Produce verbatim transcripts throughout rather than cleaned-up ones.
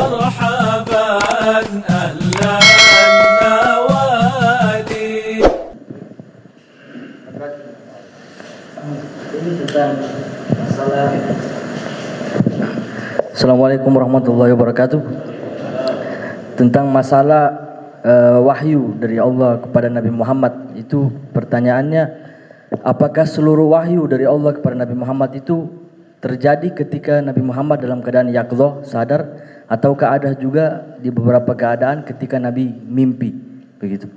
مرحبا أهلا النوادي. Ini tentang masalah. Assalamualaikum warahmatullahi wabarakatuh. Tentang masalah uh, wahyu dari Allah kepada Nabi Muhammad, itu pertanyaannya, apakah seluruh wahyu dari Allah kepada Nabi Muhammad itu terjadi ketika Nabi Muhammad dalam keadaan yaqظah, sadar, ataukah ada juga di beberapa keadaan ketika Nabi mimpi, begitu?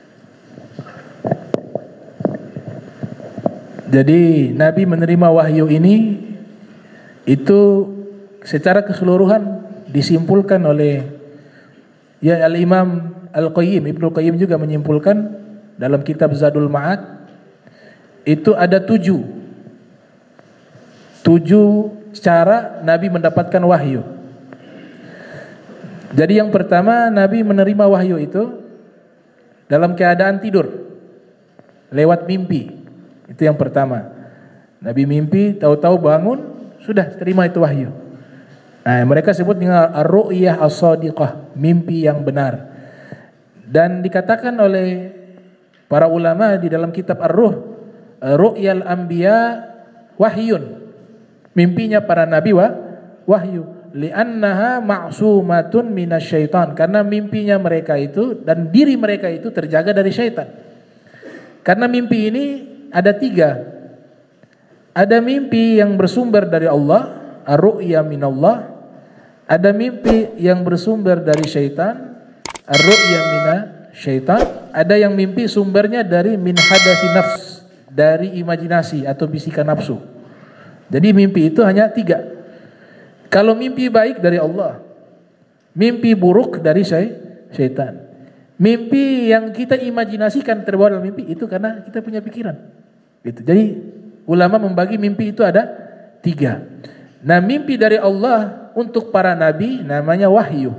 Jadi Nabi menerima wahyu ini itu secara keseluruhan disimpulkan oleh ya Al-Imam Al-Qayyim, Ibnu Qayyim juga menyimpulkan dalam kitab Zadul Ma'ad, itu ada tujuh tujuh cara Nabi mendapatkan wahyu. Jadi yang pertama, Nabi menerima wahyu itu dalam keadaan tidur lewat mimpi. Itu yang pertama. Nabi mimpi, tahu-tahu bangun, sudah terima itu wahyu. Nah, mereka sebut dengan ar-ru'yah as-shadiqah, mimpi yang benar. Dan dikatakan oleh para ulama di dalam kitab Ar-Ruh, ru'yal anbiya wahyun. Mimpinya para nabi wa wahyu. Li'annaha ma'sumatun minasyaitan, karena mimpinya mereka itu dan diri mereka itu terjaga dari syaitan. Karena mimpi ini ada tiga. Ada mimpi yang bersumber dari Allah, ar-ru'ya minallah. Ada mimpi yang bersumber dari syaitan, ar-ru'ya mina syaitan. Ada yang mimpi sumbernya dari min hadatsi nafs, dari imajinasi atau bisikan nafsu. Jadi mimpi itu hanya tiga. Kalau mimpi baik dari Allah, mimpi buruk dari syaitan. Mimpi yang kita imajinasikan terbawa dalam mimpi itu karena kita punya pikiran. Gitu. Jadi ulama membagi mimpi itu ada tiga. Nah, mimpi dari Allah untuk para nabi namanya wahyu.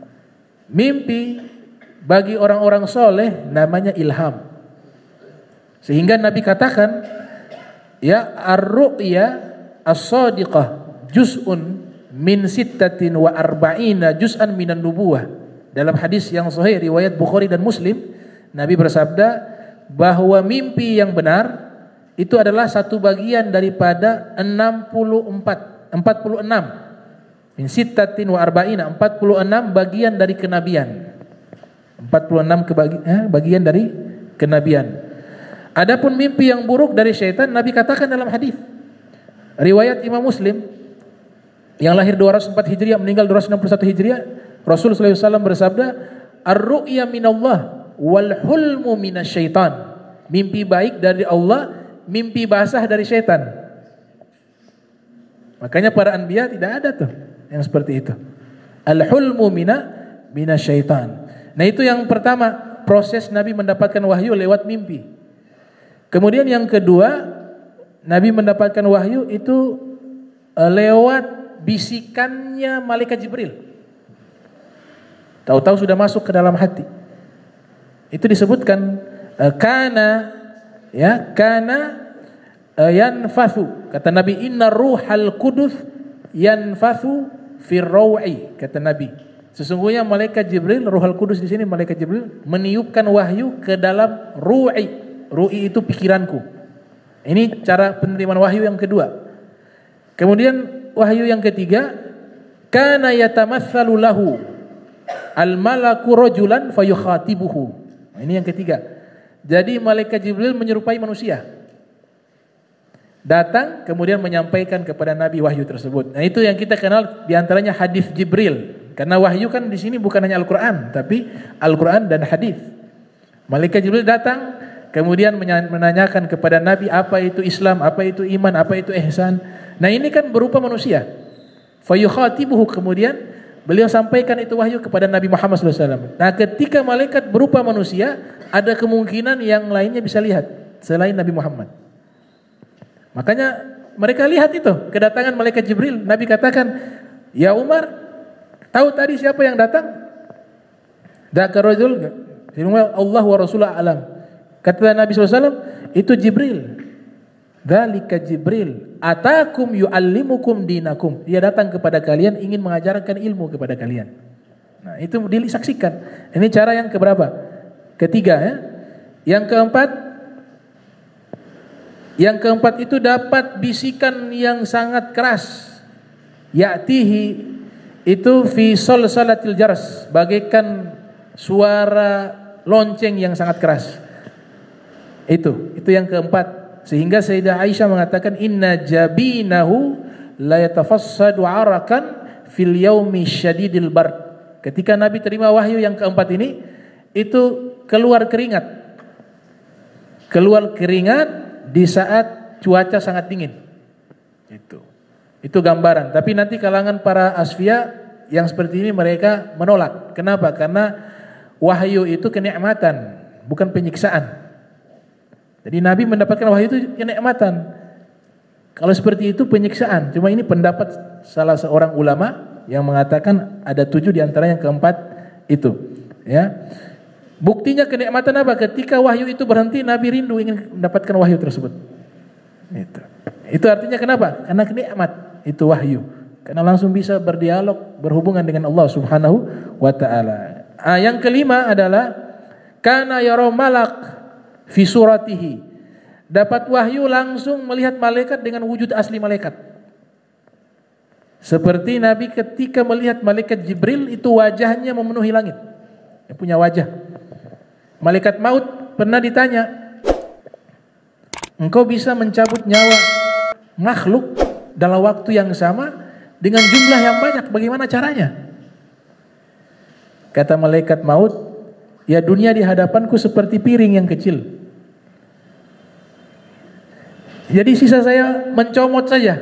Mimpi bagi orang-orang soleh namanya ilham. Sehingga Nabi katakan, ya ar-ru'ya as-shadiqah juz'un min sittatin wa arba'ina juz'an minan nubuwah. Dalam hadis yang sahih riwayat Bukhari dan Muslim, Nabi bersabda bahwa mimpi yang benar itu adalah satu bagian daripada enam puluh empat, empat puluh enam. Min sittatin wa arba'ina, empat puluh enam bagian dari kenabian. empat puluh enam kebagi, eh, bagian dari kenabian. Adapun mimpi yang buruk dari syaitan, Nabi katakan dalam hadis riwayat Imam Muslim yang lahir dua ratus empat Hijriah, meninggal dua ratus enam puluh satu Hijriah, Rasul sallallahu alaihi wasallam bersabda, ar-ru'ya minallah wal hulmu minasyaitan. Mimpi baik dari Allah, mimpi basah dari syaitan. Makanya para anbiya tidak ada tuh yang seperti itu. Al-hulmu mina minasyaitan. Nah, itu yang pertama, proses Nabi mendapatkan wahyu lewat mimpi. Kemudian yang kedua, Nabi mendapatkan wahyu itu lewat bisikannya malaikat Jibril. Tahu-tahu sudah masuk ke dalam hati. Itu disebutkan kana ya kana yanfathu, kata Nabi, inna ruhal qudus yanfathu fir raw'i, kata Nabi, sesungguhnya malaikat Jibril, ruhal qudus di sini malaikat Jibril meniupkan wahyu ke dalam ru'i. Ru'i itu pikiranku. Ini cara penerimaan wahyu yang kedua. Kemudian wahyu yang ketiga, kana yatamatsalu lahu al malaku rajulan fayukhatibuhu. Ini yang ketiga. Jadi malaikat Jibril menyerupai manusia. Datang kemudian menyampaikan kepada Nabi wahyu tersebut. Nah, itu yang kita kenal diantaranya hadis Jibril. Karena wahyu kan di sini bukan hanya Al-Qur'an, tapi Al-Qur'an dan hadis. Malaikat Jibril datang kemudian menanyakan kepada Nabi apa itu Islam, apa itu iman, apa itu ihsan. Nah, ini kan berupa manusia. Fayukhatibuhu, kemudian beliau sampaikan itu wahyu kepada Nabi Muhammad sallallahu alaihi wasallam. Nah, ketika malaikat berupa manusia, ada kemungkinan yang lainnya bisa lihat selain Nabi Muhammad. Makanya mereka lihat itu kedatangan malaikat Jibril. Nabi katakan, "Ya Umar, tahu tadi siapa yang datang?" Dzaka rajul, Allah wa Rasulullah alam. Kata Nabi sallallahu alaihi wasallam, itu Jibril. Dzalika Jibril atakum yuallimukum dinakum. Dia datang kepada kalian ingin mengajarkan ilmu kepada kalian. Nah, itu disaksikan. Ini cara yang keberapa? Ketiga ya. Yang keempat Yang keempat itu dapat bisikan yang sangat keras. Ya'tihi itu fi salsalatil jaras, bagaikan suara lonceng yang sangat keras. Itu, itu yang keempat. Sehingga Sayyidah Aisyah mengatakan inna jabinahu la yatafassadu arakan fil yaumi syadidil bard. Ketika Nabi terima wahyu yang keempat ini, itu keluar keringat. Keluar keringat di saat cuaca sangat dingin. Itu. Itu gambaran. Tapi nanti kalangan para asfiya yang seperti ini mereka menolak. Kenapa? Karena wahyu itu kenikmatan, bukan penyiksaan. Jadi Nabi mendapatkan wahyu itu kenikmatan. Kalau seperti itu penyiksaan. Cuma ini pendapat salah seorang ulama yang mengatakan ada tujuh di antara yang keempat itu. Ya, buktinya kenikmatan apa? Ketika wahyu itu berhenti, Nabi rindu ingin mendapatkan wahyu tersebut. Itu. Itu artinya kenapa? Karena kenikmat itu wahyu. Karena langsung bisa berdialog, berhubungan dengan Allah Subhanahu wa taala. Ah, yang kelima adalah kana yara malak fi suratihi, dapat wahyu langsung melihat malaikat dengan wujud asli malaikat. Seperti Nabi ketika melihat malaikat Jibril itu wajahnya memenuhi langit. Dia punya wajah. Malaikat maut pernah ditanya, engkau bisa mencabut nyawa makhluk dalam waktu yang sama dengan jumlah yang banyak, bagaimana caranya? Kata malaikat maut, ya dunia di hadapanku seperti piring yang kecil. Jadi sisa saya mencomot saja.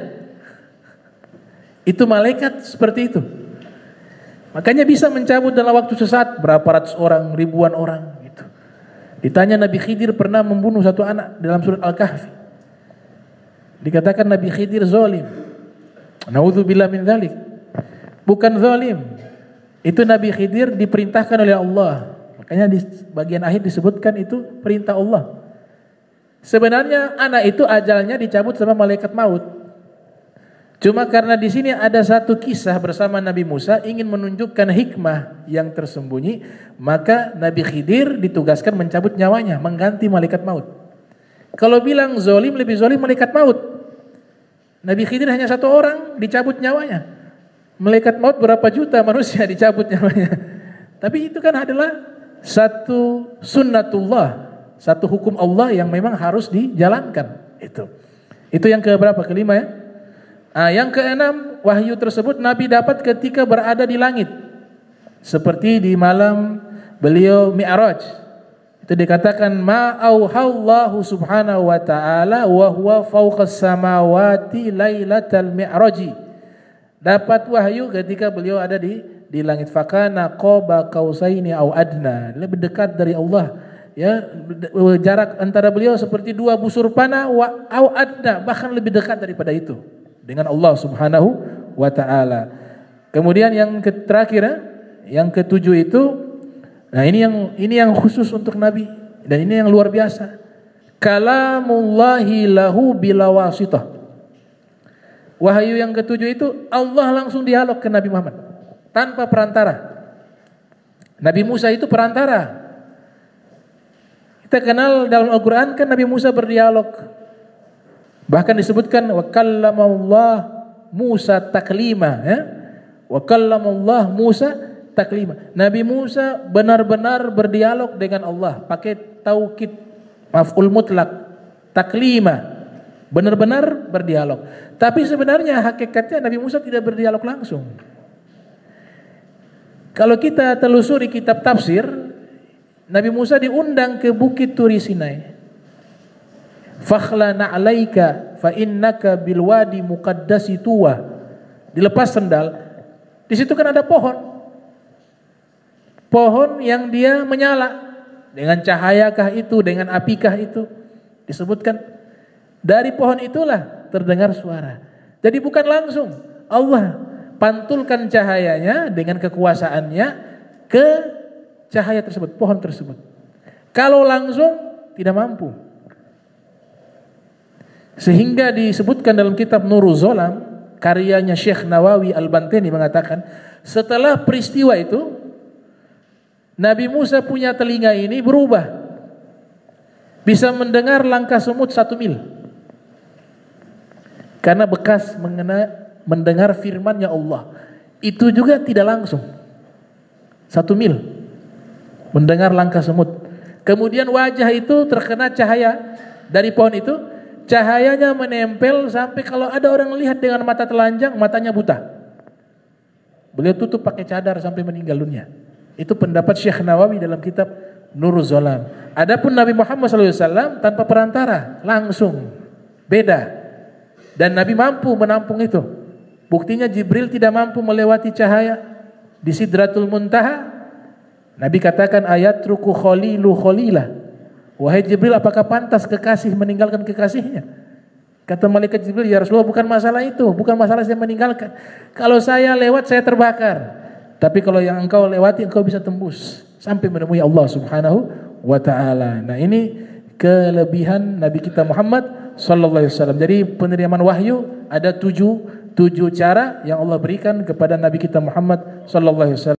Itu malaikat seperti itu. Makanya bisa mencabut dalam waktu sesaat berapa ratus orang, ribuan orang gitu. Ditanya Nabi Khidir pernah membunuh satu anak dalam surat Al-Kahfi. Dikatakan Nabi Khidir zalim. Nauzubillah min dzalik. Bukan zalim. Itu Nabi Khidir diperintahkan oleh Allah. Makanya di bagian akhir disebutkan itu perintah Allah. Sebenarnya anak itu ajalnya dicabut sama malaikat maut. Cuma karena di sini ada satu kisah bersama Nabi Musa ingin menunjukkan hikmah yang tersembunyi, maka Nabi Khidir ditugaskan mencabut nyawanya, mengganti malaikat maut. Kalau bilang zalim, lebih zalim malaikat maut. Nabi Khidir hanya satu orang dicabut nyawanya. Malaikat maut berapa juta manusia dicabut nyawanya. Tapi itu kan adalah satu sunnatullah, satu hukum Allah yang memang harus dijalankan. Itu. Itu yang keberapa? Kelima ya. Nah, yang keenam, wahyu tersebut Nabi dapat ketika berada di langit. Seperti di malam beliau Mi'raj. Itu dikatakan ma auhallahu subhanahu wa ta'ala wa huwa fawqas samawati lailatal mi'raji. Dapat wahyu ketika beliau ada di di langit. Fakana qaba qausaini au adna. Lebih dekat dari Allah. Ya, jarak antara beliau seperti dua busur panah wa au adna, bahkan lebih dekat daripada itu dengan Allah Subhanahu wa taala. Kemudian yang terakhir, yang ketujuh itu, nah ini yang ini yang khusus untuk Nabi dan ini yang luar biasa. Kalamullahi lahu bila wasitah. Wahyu yang ketujuh itu Allah langsung dialog ke Nabi Muhammad tanpa perantara. Nabi Musa itu perantara. Kita kenal dalam Al-Quran kan Nabi Musa berdialog. Bahkan disebutkan wa kallamallah Musa taklima, ya. Wa kallamallah Musa taklima. Nabi Musa benar-benar berdialog dengan Allah pakai taukid maf'ul mutlak, taklima. Benar-benar berdialog. Tapi sebenarnya hakikatnya Nabi Musa tidak berdialog langsung. Kalau kita telusuri kitab tafsir, Nabi Musa diundang ke Bukit Turi Sinai. Fakhla na'alaika fa innaka bil wadi muqaddasi tuwa. Dilepas sendal. Di situ kan ada pohon. Pohon yang dia menyala. Dengan cahayakah itu, dengan apikah itu. Disebutkan dari pohon itulah terdengar suara. Jadi bukan langsung Allah pantulkan cahayanya dengan kekuasaannya ke cahaya tersebut, pohon tersebut. Kalau langsung tidak mampu. Sehingga disebutkan dalam kitab Nurul Zolam, karyanya Syekh Nawawi Al-Bantani mengatakan, setelah peristiwa itu Nabi Musa punya telinga ini berubah, bisa mendengar langkah semut satu mil, karena bekas mengena, mendengar firman-Nya Allah. Itu juga tidak langsung, satu mil mendengar langkah semut. Kemudian wajah itu terkena cahaya dari pohon itu, cahayanya menempel sampai kalau ada orang lihat dengan mata telanjang, matanya buta. Beliau tutup pakai cadar sampai meninggal dunia. Itu pendapat Syekh Nawawi dalam kitab Nurul Zolam. Adapun Nabi Muhammad shallallahu alaihi wasallam tanpa perantara, langsung, beda. Dan Nabi mampu menampung itu. Buktinya Jibril tidak mampu melewati cahaya di Sidratul Muntaha. Nabi katakan, ayat ruku kholilu kholilah. Wahai Jibril, apakah pantas kekasih meninggalkan kekasihnya? Kata malaikat Jibril, ya Rasulullah, bukan masalah itu, bukan masalah saya meninggalkan. Kalau saya lewat saya terbakar. Tapi kalau yang engkau lewati engkau bisa tembus sampai menemui Allah Subhanahu wa taala. Nah, ini kelebihan Nabi kita Muhammad sallallahu alaihi wasallam. Jadi penerimaan wahyu ada tujuh tujuh cara yang Allah berikan kepada Nabi kita Muhammad sallallahu alaihi wasallam.